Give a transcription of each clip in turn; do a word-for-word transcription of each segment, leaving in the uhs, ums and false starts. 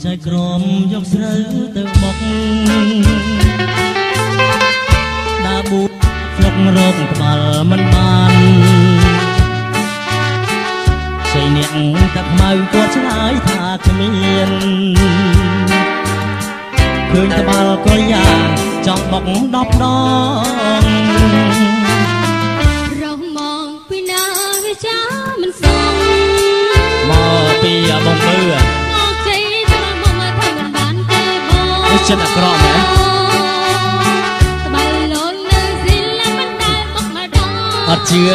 ចៃក្រមយកស្រូវទៅបុកដើរបួស្លុករោគក្បាលមិនបានជ័យអ្នកទឹកខ្មៅគាត់ឆ្លើយថាគ្មានឃើញក្បាលក៏យ៉ាងចង់បុកដប់ដងរស់មកពីណាវាចាមិនសមមកពីបងពើមកជ័យទៅមកមកធ្វើមិនបានទេបងចិត្តអាក្រក់ណាក្បាលលូននៅស៊ីលមិនដែលបុកមកដល់អត់ជឿ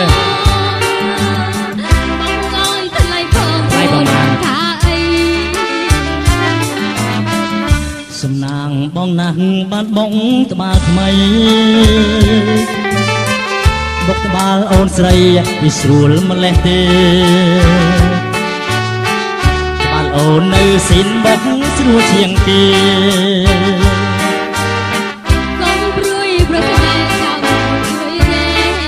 សំណាងបងណាស់បានបងក្បាលថ្មីបុកក្បាលអូនស្រីពីស្រួលម្លេះទេក្បាលអូននៅស៊ីនបុកស្រួលជាងគេកុំព្រួយប្រតែចង់ជួយទេ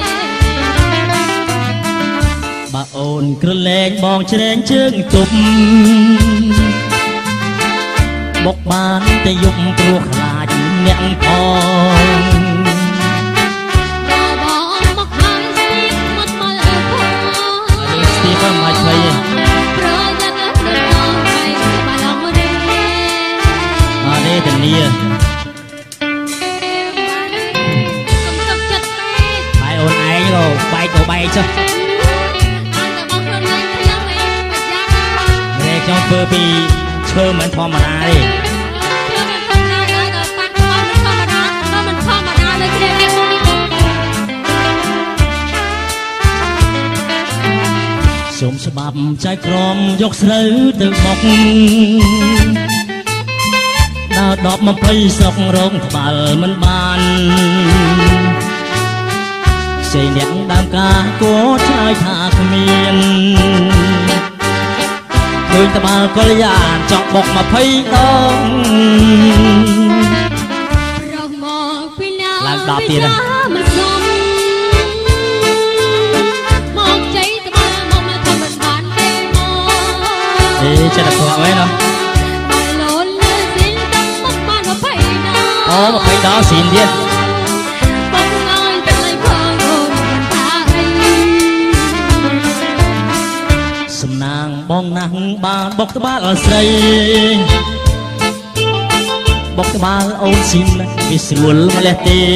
បើអូនក្រឡែងបងច្រែងជើងទប់បុកបានតែយប់ព្រោះខ្លាចអ្នកផងបងមកហើយស្ទីមកមកអើផងស្ទីក៏មិនឆ្លៃប្រយ័ត្នអត់បងហើយបាឡងរេអរេធានាកុំទឹកចិត្តទេបាយអូនឯងក៏បែកក៏បែកចុះអត់តែបងខ្លួនឯងខ្លាំងឯងប្រយ័ត្នរែចង់ធ្វើពីឈើមិនធម្មតាទេសូមច្បាប់ចៃក្រមយកស្រូវទៅបុកដើរដប់មកភ័យស្រុករងក្បាលមិនបានជ័យអ្នកដើមការគោឆ្លើយថាគ្មានឃើញត្បាល់កលយានចង់បុកមកភ័យដងរស់មកពីណាឡើងដប់ទៀតណាចិត្តអាក្រក់ហ្នឹងណាបាយលូនលើស៊ីនទឹកមកបានមកភ័យណាអូមកភ័យដល់ស៊ីនទៀតបងឲ្យទៅឲ្យផងអូនថាអីសំណាងបងណាស់បានបុកក្បាលស្រីបុកក្បាលអូនស៊ីនវាស្រួលម្លេះទេ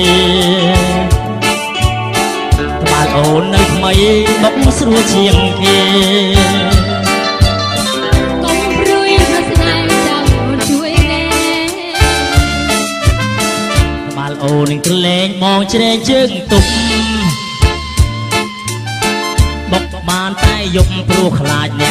ក្បាលអូននៅថ្មីបុកស្រួលជាងគេអូននឹងក្រឡែងបងច្រែងជើងទប់បុកបានតែយប់ព្រោះខ្លាចអ្នក